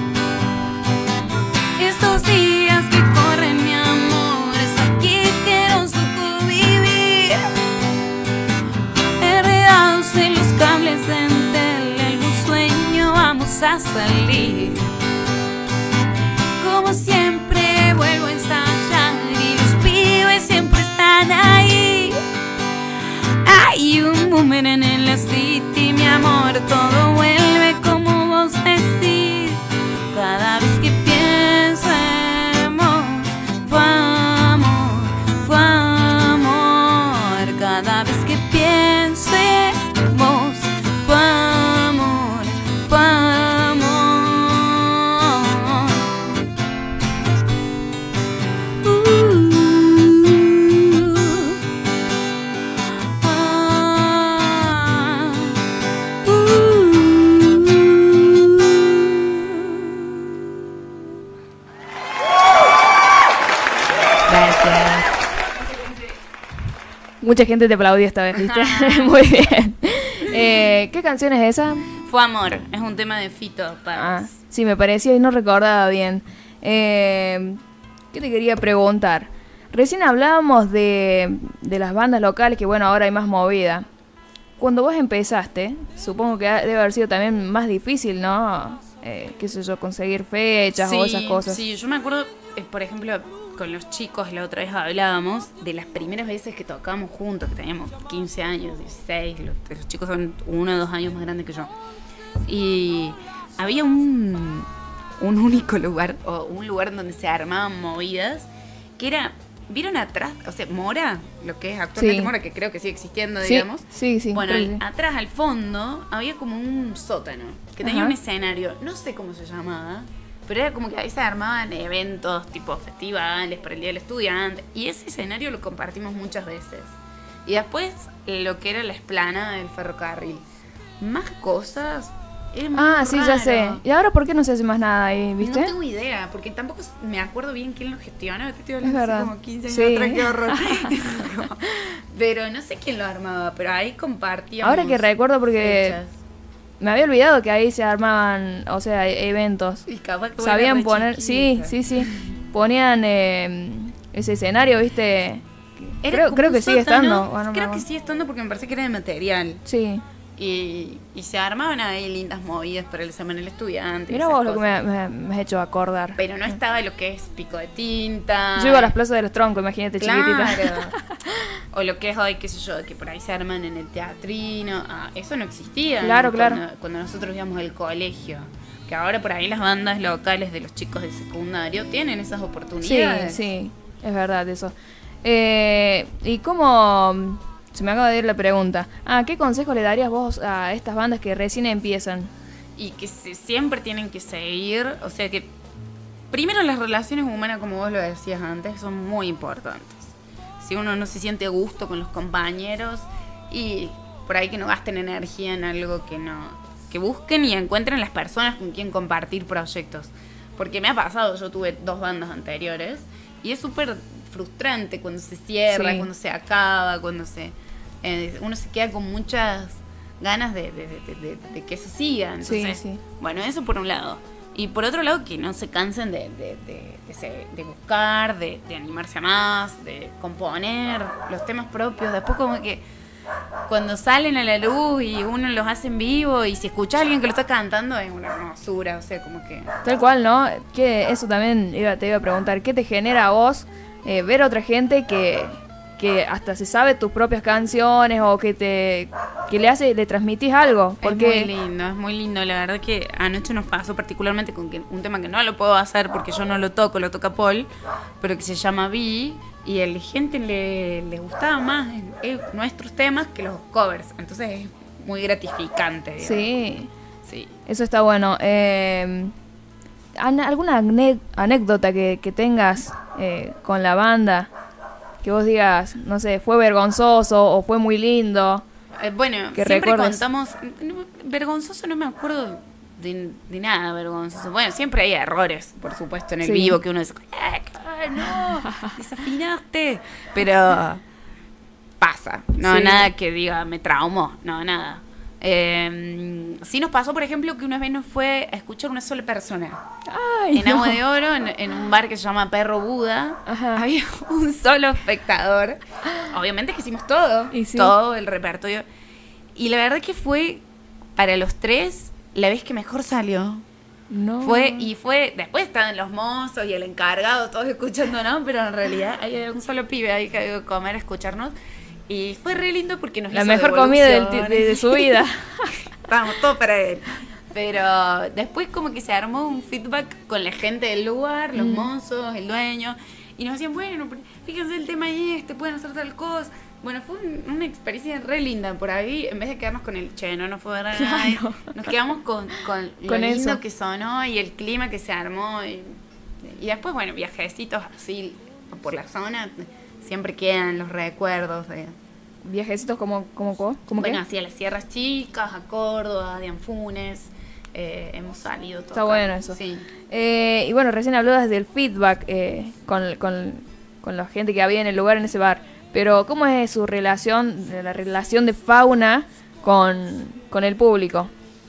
Estos días que corren, mi amor, es aquí que a salir. Como siempre vuelvo a ensayar y los pibes siempre están ahí. Hay un boomerang en la city, mi amor, todo vuelve como vos decís. Cada vez que pienso en vos, fue amor, fue amor. Cada vez que pienso en vos, fue amor, fue amor. Uh. Mucha gente te aplaudió esta vez, ¿viste? Muy bien. Eh, ¿Qué canción es esa? Fue amor, es un tema de Fito Páez. Ah, sí, me parecía y no recordaba bien. Eh, ¿Qué te quería preguntar? Recién hablábamos de, de las bandas locales, que bueno, ahora hay más movida. Cuando vos empezaste, supongo que debe haber sido también más difícil, ¿no? Eh, qué sé yo, conseguir fechas Sí, o esas cosas. Sí, yo me acuerdo, eh, por ejemplo, con los chicos la otra vez hablábamos de las primeras veces que tocábamos juntos, que teníamos quince años, dieciséis, los, los chicos son uno o dos años más grandes que yo. Y había un, un único lugar, o un lugar donde se armaban movidas, que era, ¿vieron atrás? O sea, Mora, lo que es actualmente Sí. Mora, que creo que sigue existiendo, Sí, digamos. sí, sí, Bueno, creo que sí. atrás, al fondo, había como un sótano, que tenía Ajá. un escenario, no sé cómo se llamaba, pero era como que ahí se armaban eventos tipo festivales para el Día del Estudiante. Y ese escenario lo compartimos muchas veces. Y después lo que era la explanada del ferrocarril. Más cosas. Era muy Ah, sí, ya raro. sé. ¿Y ahora por qué no se hace más nada ahí, viste? No tengo idea, porque tampoco me acuerdo bien quién lo gestionaba. Te estoy Es hablando hace verdad. como quince años Sí. atrás, qué horror. Pero no sé quién lo armaba, pero ahí compartíamos. Ahora que recuerdo porque fechas. me había olvidado que ahí se armaban, o sea, e- eventos. Y capaz que vos Sabían eras re poner, sí, chiquita. sí, sí. Ponían eh, ese escenario, viste. Era Creo, como creo un que sigue sótano. estando. Bueno, no me Creo que acuerdo. sigue estando porque me parece que era de material. Sí. Y, y se armaban ahí lindas movidas para el examen del estudiante. y Mira esas vos lo que me, cosas. me- me has hecho acordar. Pero no estaba lo que es pico de tinta. Yo iba a las plazas de los troncos, imagínate, chiquitita. Claro. O lo que es hoy, qué sé yo, que por ahí se arman en el teatrino. Ah, eso no existía. Claro, cuando, claro. Cuando nosotros íbamos al colegio. Que ahora por ahí las bandas locales de los chicos de secundario tienen esas Sí, oportunidades. sí, es verdad eso. Eh, ¿Y cómo? Se me acaba de ir la pregunta. Ah, ¿qué consejo le darías vos a estas bandas que recién empiezan? Y que se- siempre tienen que seguir, o sea que primero las relaciones humanas, como vos lo decías antes, son muy importantes. Si uno no se siente a gusto con los compañeros y por ahí que no gasten energía en algo que no, que busquen y encuentren las personas con quien compartir proyectos. Porque me ha pasado, yo tuve dos bandas anteriores y es súper frustrante cuando se cierra, Sí. cuando se acaba, cuando se eh, uno se queda con muchas ganas de, de, de- de- de que eso siga. Entonces, Sí, sí. bueno, eso por un lado. Y por otro lado, que no se cansen de, de, de- de se- de buscar, de, de animarse a más, de componer los temas propios. Después como que cuando salen a la luz y uno los hace en vivo y si escucha a alguien que lo está cantando es una hermosura. O sea, como que... Tal cual, ¿no? Que eso también iba, te iba a preguntar. ¿Qué te genera a vos eh, ver a otra gente que, que hasta se sabe tus propias canciones o que te que le hace, le transmitís algo? Porque Es muy lindo, es muy lindo. La verdad que anoche nos pasó particularmente con que un tema que no lo puedo hacer porque yo no lo toco, lo toca Paul, pero que se llama Vi, y a la gente le, le gustaba más eh, nuestros temas que los covers. Entonces es muy gratificante. digamos. sí, Sí. eso está bueno. Eh, ¿an- ¿Alguna ane- anécdota que, que tengas eh, con la banda? Que vos digas, no sé, fue vergonzoso o fue muy lindo. Eh, bueno, Que siempre recuerdes. contamos. no, vergonzoso no me acuerdo de, de nada vergonzoso. Bueno, siempre hay errores, por supuesto, en el Sí. vivo que uno dice, "Ah, ah, no, desafinaste". Pero pasa. No, Sí. nada que diga, me traumó. No, nada. Eh, sí nos pasó, por ejemplo, que una vez nos fue a escuchar una sola persona. Ay, En Agua no. de Oro, en, en un bar que se llama Perro Buda, Ajá. había un solo espectador. Obviamente que hicimos todo, Y sí. todo el repertorio. Y la verdad que fue, para los tres, la vez que mejor salió. No. Fue, y fue, después estaban los mozos y el encargado, todos escuchando, ¿no? Pero en realidad hay un solo pibe ahí que ha ido a comer, a escucharnos. Y fue re lindo porque nos La hizo mejor comida del devoluciones. ti- de, de su vida. Estábamos todos para él. Pero después como que se armó un feedback con la gente del lugar, los Mm. mozos, el dueño. Y nos decían, bueno, fíjense el tema ahí, este, pueden hacer tal cosa. Bueno, fue un- una experiencia re linda por ahí. En vez de quedarnos con el che, no nos fue verdad. Claro. Nos quedamos con, con lo Con lindo eso. que sonó y el clima que se armó. Y, y después, bueno, viajecitos así por la zona. Siempre quedan los recuerdos de... Viajecitos como, como, como, como bueno, qué? hacia las Sierras Chicas, a Córdoba, de Anfunes. Eh, hemos salido todo. Está bueno eso. Sí. Eh, y bueno, recién habló desde el feedback eh, con, con, con la gente que había en el lugar, en ese bar. Pero ¿cómo es su relación, la relación de Fauna con, con el público?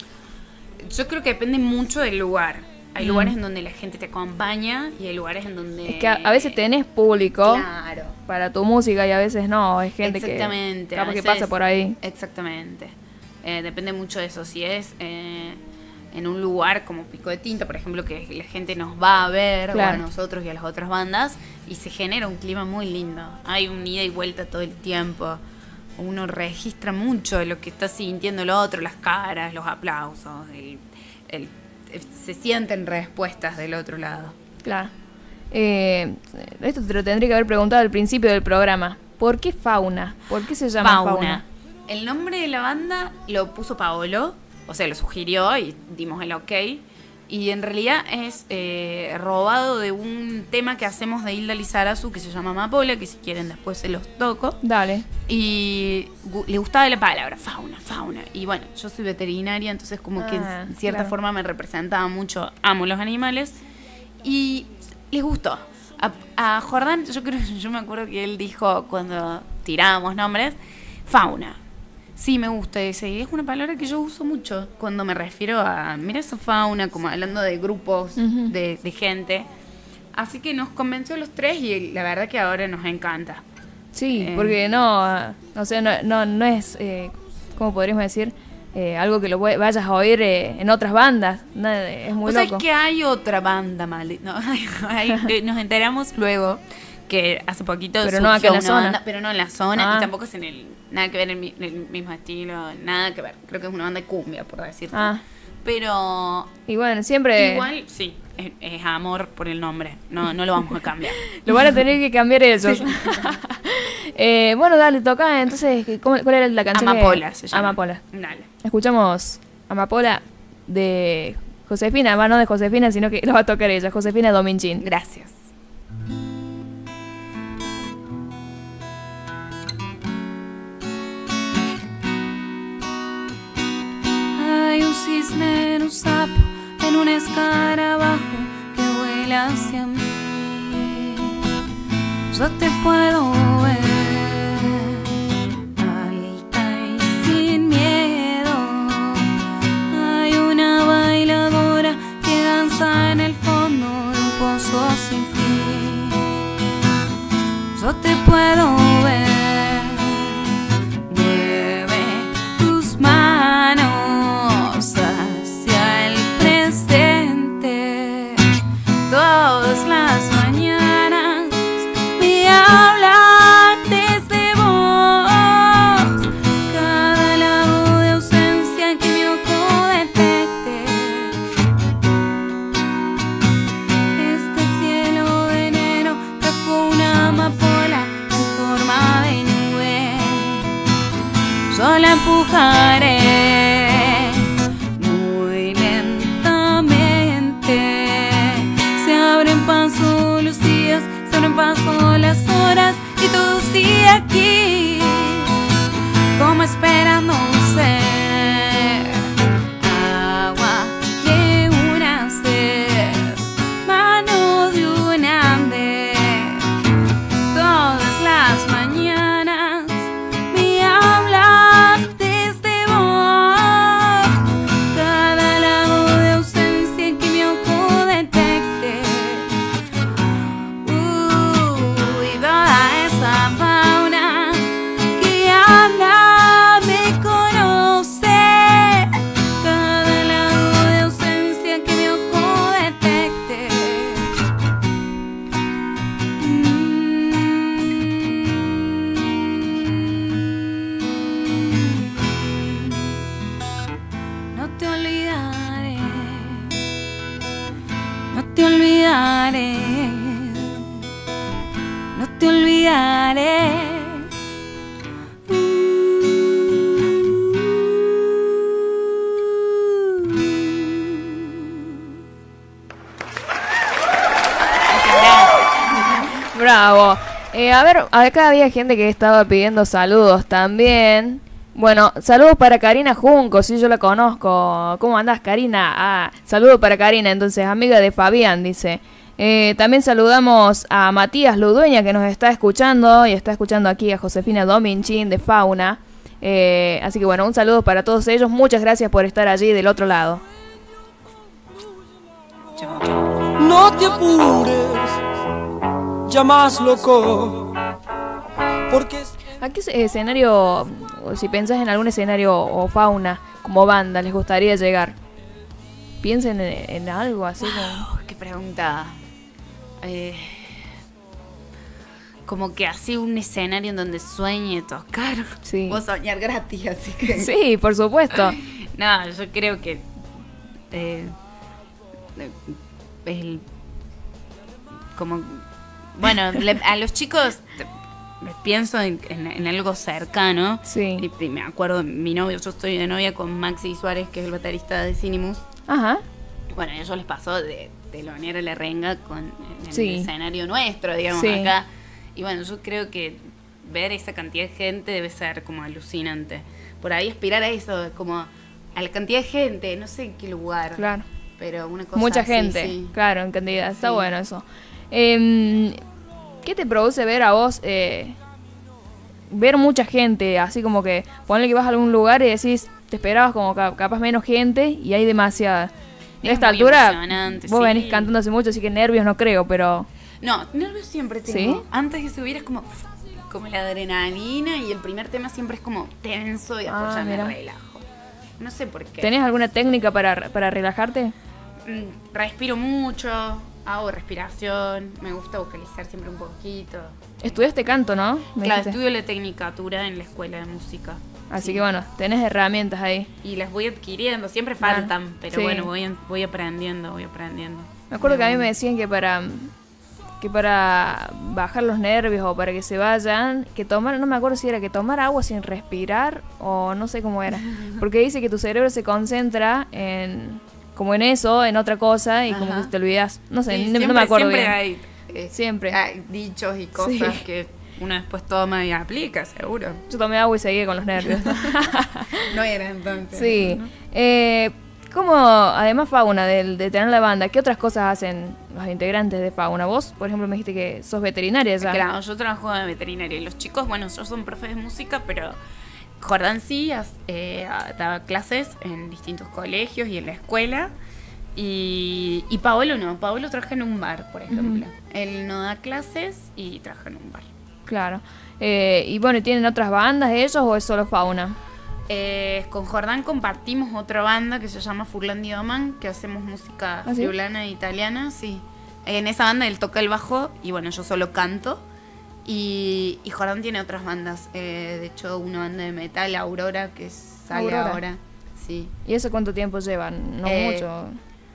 Yo creo que depende mucho del lugar. Hay Mm. lugares en donde la gente te acompaña y hay lugares en donde... Es que a, a veces tenés público Claro. para tu música y a veces no, hay gente Exactamente. que a capaz que veces- pasa por ahí. Exactamente. Eh, depende mucho de eso. Si es eh, en un lugar como Pico de Tinta, por ejemplo, que la gente nos va a ver, Claro. o a nosotros y a las otras bandas, y se genera un clima muy lindo. Hay un ida y vuelta todo el tiempo. Uno registra mucho de lo que está sintiendo el otro, las caras, los aplausos, el, el- el- se sienten respuestas del otro lado. Claro. Eh, esto te lo tendría que haber preguntado al principio del programa. ¿Por qué Fauna? ¿Por qué se llama Fauna? Fauna. El nombre de la banda lo puso Paolo, o sea, lo sugirió y dimos el ok. Y en realidad es eh, robado de un tema que hacemos de Hilda Lizarazu que se llama Amapola, que si quieren después se los toco. Dale. Y gu- le gustaba la palabra, fauna, fauna. Y bueno, yo soy veterinaria, entonces como que Ah, en cierta claro. forma me representaba mucho, amo los animales. Y les gustó. A, a Jordán, yo creo, yo me acuerdo que él dijo cuando tirábamos nombres, fauna. Sí, me gusta ese. Y es una palabra que yo uso mucho cuando me refiero a, mira esa fauna, como hablando de grupos Ujú. de, de gente. Así que nos convenció a los tres y la verdad que ahora nos encanta. Sí, Eh. porque no, o sea, no, no, no es, eh, ¿cómo podríamos decir? Eh, algo que lo vay- vayas a oír eh, en otras bandas. No, es muy ¿Vos sabés loco. que hay otra banda, Mali? No, hay- eh, nos enteramos luego que hace poquito Pero no acá surgió en la una zona. banda, pero no en la zona, Ah. y tampoco es en el, nada que ver en el, mi- el mismo estilo, nada que ver. Creo que es una banda de cumbia, por decirte. Ah, Pero y bueno, siempre igual, sí, es, es amor por el nombre, no, no lo vamos a cambiar. lo van a tener que cambiar ellos. Eh, bueno, dale, toca entonces, ¿cómo- ¿cuál era la canción? que- Amapola se llama. Amapola. Dale. Escuchamos Amapola de Josefina, va, no de Josefina, sino que lo va a tocar ella, Josefina Dominchín. Gracias. Hay un cisne en un sapo, en un escarabajo que vuela hacia mí. Yo te puedo ver, alta y sin miedo. Hay una bailadora que danza en el fondo de un pozo sin fin. Yo te puedo ver, mueve tus manos hacia el presente. Todas las mañanas me hablan desde vos. Cada lado de ausencia que mi ojo detecte. Este cielo de enero trajo una amapola en forma de nube. Yo la empujaré muy lentamente. Se abren paso los días, se abren paso las horas y todo sigue aquí, como esperando ser agua que una sed, mano de un ande. Todas las mañanas me hablan desde vos. Cada lado de ausencia que mi ojo detecte. Uh, y toda esa fauna que anda me conoce. olvidaré, no te olvidaré. Bravo. Eh, a ver, acá había gente que estaba pidiendo saludos también. Bueno, saludos para Karina Junco, sí, yo la conozco. ¿Cómo andás, Karina? Ah, saludos para Karina, entonces, amiga de Fabián, dice. Eh, también saludamos a Matías Ludueña, que nos está escuchando, y está escuchando aquí a Josefina Dominchín de Fauna. Eh, así que bueno, un saludo para todos ellos. Muchas gracias por estar allí del otro lado. No te apures, ya más loco, porque... ¿A qué escenario, o si pensás en algún escenario o Fauna como banda, les gustaría llegar? Piensen en, en algo así como... Oh, qué pregunta. Eh, como que así un escenario en donde sueñe tocar. Sí. Puedo soñar gratis, así que... Sí, por supuesto. No, yo creo que... Eh, el, como... Bueno, le, a los chicos... Pienso en, en, en algo cercano. Sí. Y, y me acuerdo, mi novio, yo estoy de novia con Maxi Suárez, que es el baterista de Cinemus. Ajá. Bueno, a ellos les pasó de telonero la renga con en Sí. el escenario nuestro, digamos, Sí. acá. Y bueno, yo creo que ver esa cantidad de gente debe ser como alucinante. Por ahí aspirar a eso, como a la cantidad de gente, no sé en qué lugar. Claro. Pero una cosa Mucha así, gente, sí. claro, en cantidad. Está Sí. bueno eso. Eh, ¿Qué te produce ver a vos eh, ver mucha gente? Así como que ponle que vas a algún lugar y decís, te esperabas como ca- capaz menos gente y hay demasiada. En Es esta muy altura, emocionante, vos sí. venís cantando hace mucho, así que nervios no creo, pero... No, nervios siempre tengo. ¿Sí? Antes de subir es como, como la adrenalina y el primer tema siempre es como tenso y después Ah, ya me mira. relajo. No sé por qué. ¿Tenés alguna técnica para, para relajarte? Mm, Respiro mucho, hago respiración, me gusta vocalizar siempre un poquito. Estudiaste canto, ¿no? Me Claro, dijiste. estudio la tecnicatura en la escuela de música. Así Sí. que bueno, tenés herramientas ahí. Y las voy adquiriendo, siempre Claro. faltan, pero Sí. bueno, voy, voy aprendiendo, voy aprendiendo. Me acuerdo que a mí me decían que para que para bajar los nervios o para que se vayan, que tomar, no me acuerdo si era que tomar agua sin respirar o no sé cómo era. Porque dice que tu cerebro se concentra en como en eso, en otra cosa y como Ajá. que te olvidas. No sé, Sí, no, no siempre- me acuerdo siempre bien. Hay, eh, Siempre. hay dichos y cosas Sí. que uno después toma y aplica, seguro. Yo tomé agua y seguí con los nervios. No era entonces. Sí. ¿no? Eh, ¿Cómo, además Fauna, de, de tener la banda, qué otras cosas hacen los integrantes de Fauna? Vos, por ejemplo, me dijiste que sos veterinaria ya. Claro, yo trabajo de veterinaria y los chicos, bueno, yo son profes de música, pero Jordán sí as- eh, daba clases en distintos colegios y en la escuela. Y, y Paolo no, Paolo trabaja en un bar, por ejemplo. Él no da clases y trabaja en un bar. Claro. Eh, y bueno, ¿tienen otras bandas ellos o es solo Fauna? Eh, con Jordán compartimos otra banda que se llama Furlan Dioman, que hacemos música ¿Ah, sí? friulana e italiana, sí. En esa banda él toca el bajo y bueno, yo solo canto. Y, y Jordán tiene otras bandas, eh, de hecho una banda de metal, Aurora, que sale Aurora. ahora. Sí. ¿Y eso cuánto tiempo llevan? No Eh, mucho.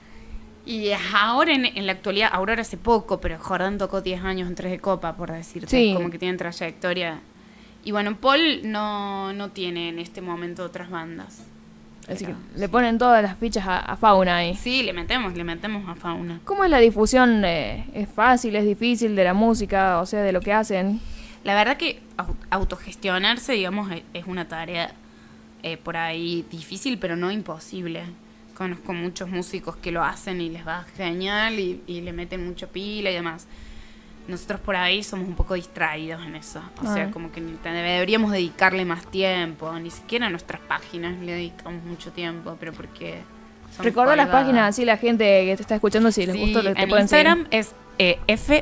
Y ahora en, en la actualidad, Aurora hace poco, pero Jordán tocó diez años en Tres de Copa, por decirte, Sí. como que tienen trayectoria. Y bueno, Paul no, no tiene en este momento otras bandas. Así que pero le ponen todas las fichas a, a Fauna ahí. Sí, le metemos, le metemos a Fauna. ¿Cómo es la difusión? Eh, ¿Es fácil, es difícil de la música, o sea, de lo que hacen? La verdad que au- autogestionarse, digamos, e- es una tarea eh, por ahí difícil, pero no imposible. Conozco muchos músicos que lo hacen y les va genial y, y le meten mucha pila y demás. Nosotros por ahí somos un poco distraídos en eso. O Ah. sea, como que ni- deberíamos dedicarle más tiempo. Ni siquiera a nuestras páginas le dedicamos mucho tiempo, pero porque... somos Recordá las colgadas. páginas, así la gente que te está escuchando, si les Sí, gustó, te en pueden seguir. Instagram es eh,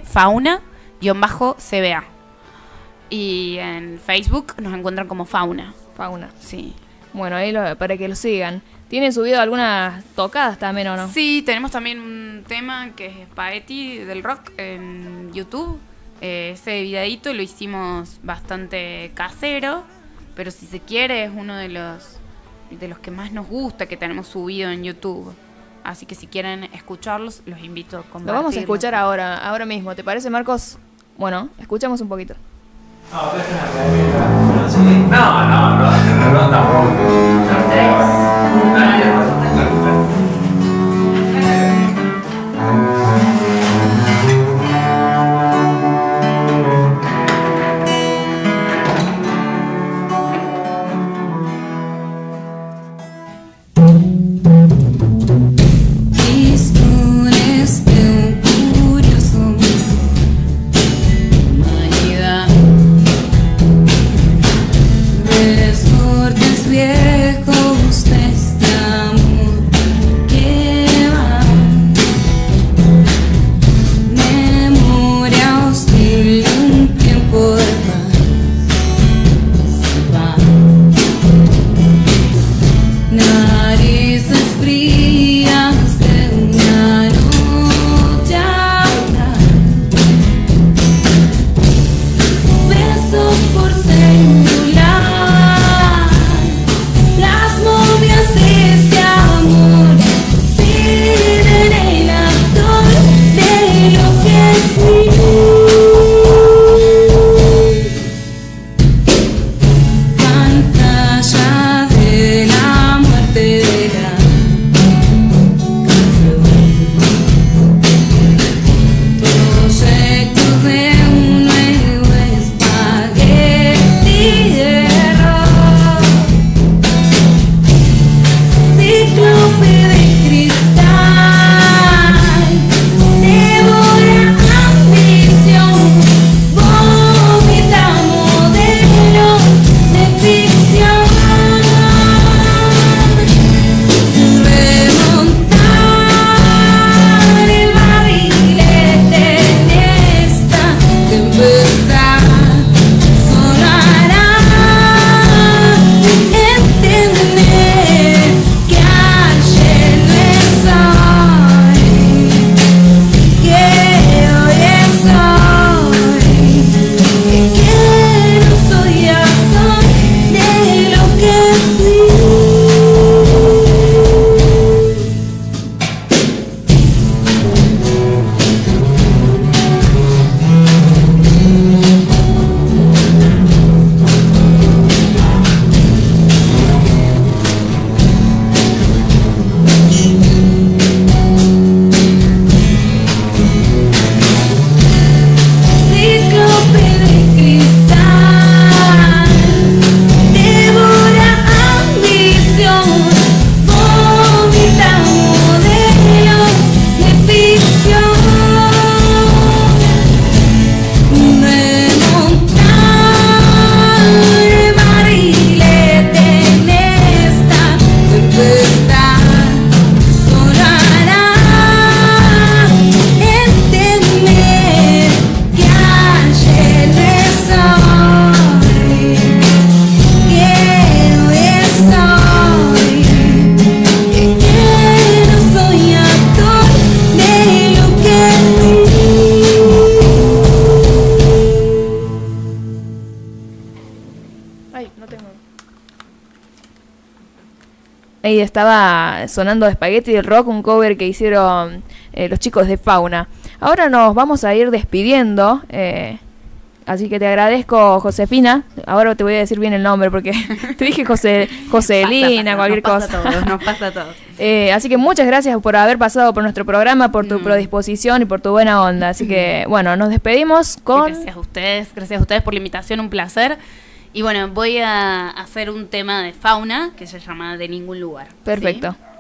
Ffauna-C B A. Y en Facebook nos encuentran como Fauna. Fauna. Sí. Bueno, ahí lo- para que lo sigan. ¿Tienen subido algunas tocadas también o no? Sí, tenemos también un tema que es Spaghetti del rock en YouTube. Eh, ese videíto lo hicimos bastante casero, pero si se quiere es uno de los de los que más nos gusta que tenemos subido en YouTube. Así que si quieren escucharlos, los invito a compartirlos. Lo vamos a escuchar ahora, ahora mismo. ¿Te parece, Marcos? Bueno, escuchamos un poquito. No, no, no, no, no, tampoco. Ahí estaba sonando Spaghetti Rock, un cover que hicieron eh, los chicos de Fauna. Ahora nos vamos a ir despidiendo, eh, así que te agradezco, Josefina. Ahora te voy a decir bien el nombre porque te dije José, Joselina, cualquier nos cosa. Pasa a todos, nos pasa a todos. Eh, así que muchas gracias por haber pasado por nuestro programa, por tu mm. predisposición y por tu buena onda. Así que, bueno, nos despedimos con... Gracias a ustedes, gracias a ustedes por la invitación, un placer. Y bueno, voy a hacer un tema de Fauna que se llama De Ningún Lugar. Perfecto. ¿Sí?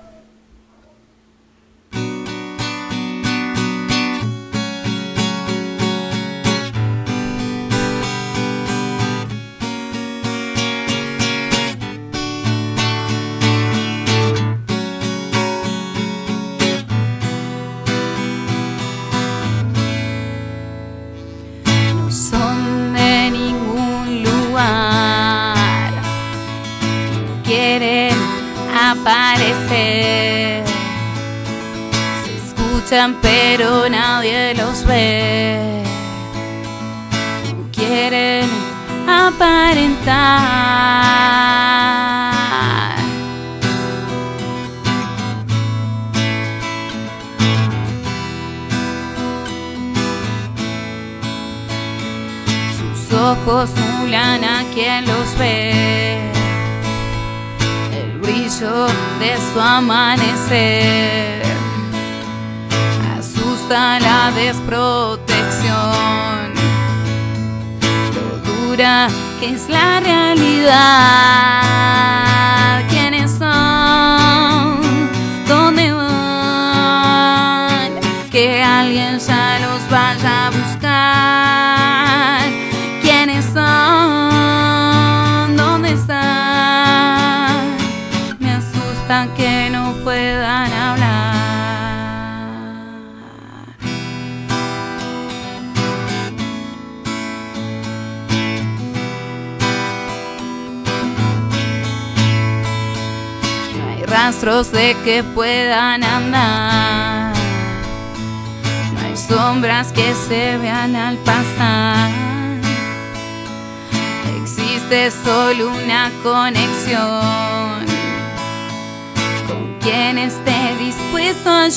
Aparecer, se escuchan pero nadie los ve, no quieren aparentar. ojos nublan a quien los ve, el brillo de su amanecer asusta la desprotección, lo dura que es la realidad. ¿Quiénes son? ¿Dónde van? Que alguien ya los vaya a buscar. ¿Quiénes son? ¿Dónde están? Me asusta que no puedan hablar. No hay rastros de que puedan andar, no hay sombras que se vean al pasar. Existe solo una conexión con quien esté dispuesto a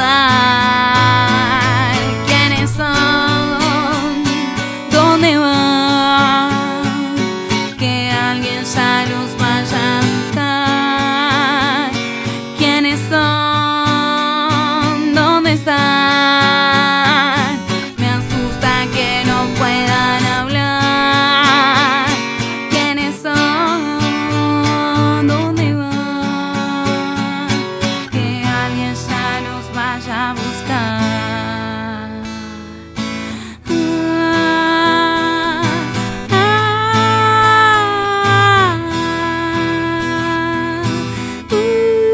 ayudar. ¿Quiénes son? ¿Dónde van? Que alguien ya los vaya a buscar. ¿Quiénes son? ¿Dónde están? Me asusta que no puedan hablar. ¿Quiénes son? ¿Dónde van? Que alguien ya los vaya a buscar. Ah, ah, uh,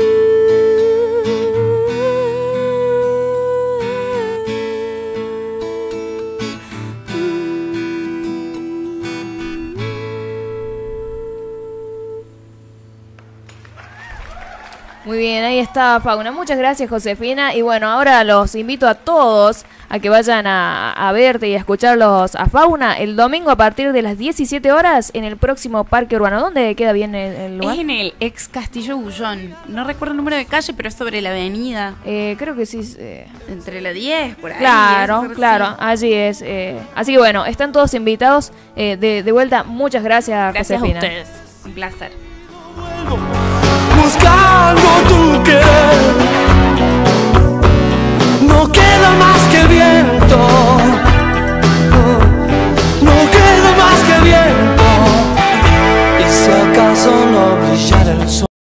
Muy bien, ahí está Fauna. Muchas gracias, Josefina. Y bueno, ahora los invito a todos a que vayan a, a verte y a escucharlos a Fauna el domingo a partir de las diecisiete horas en el próximo Parque Urbano. ¿Dónde queda bien el, el lugar? Es en el ex Castillo Bullón. No recuerdo el número de calle, pero es sobre la avenida. Eh, creo que sí. Eh, Entre la diez, por ahí. claro, es, claro, sí. allí es. Eh, así que bueno, están todos invitados. Eh, de, de vuelta, muchas gracias, Gracias Josefina. a ustedes. Un placer. Buscando tu querer, no queda más que viento, no queda más que viento, y si acaso no brillara el sol.